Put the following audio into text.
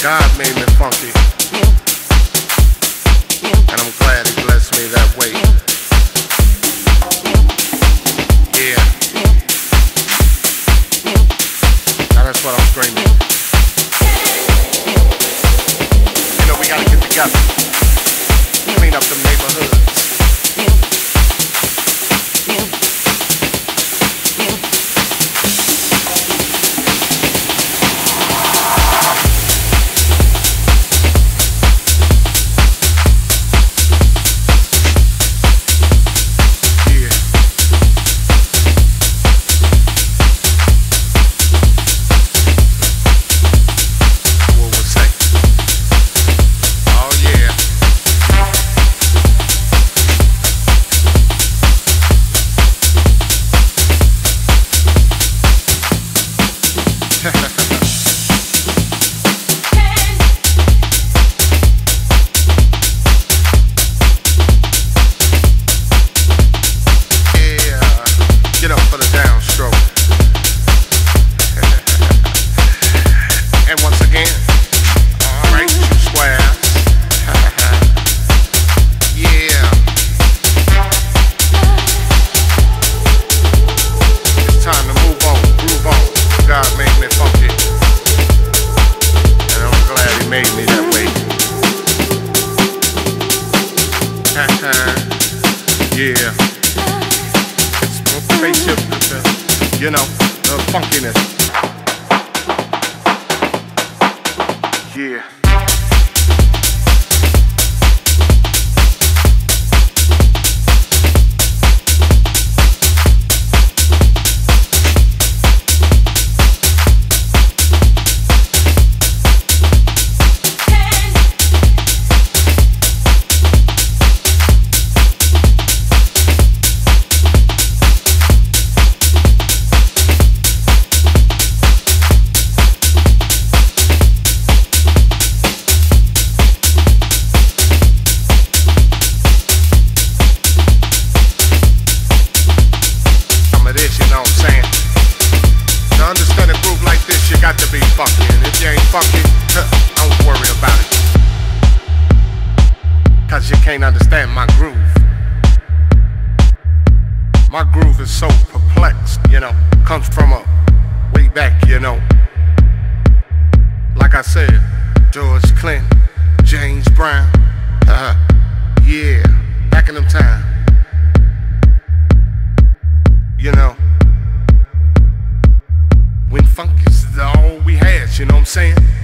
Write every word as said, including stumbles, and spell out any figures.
God made me funky, and I'm glad He blessed me that way. Yeah. Now that's what I'm screaming. You know, we gotta get together, clean up the neighborhoods. Yeah, it's spaceship, you know, the funkiness. Yeah. Got to be funky, and if you ain't funky, don't worry about it, cause you can't understand my groove. My groove is so perplexed, you know, comes from a way back, you know. Like I said, George Clinton, James Brown, uh-huh, yeah, back in them time, you know, when funky's all we had, you know what I'm saying?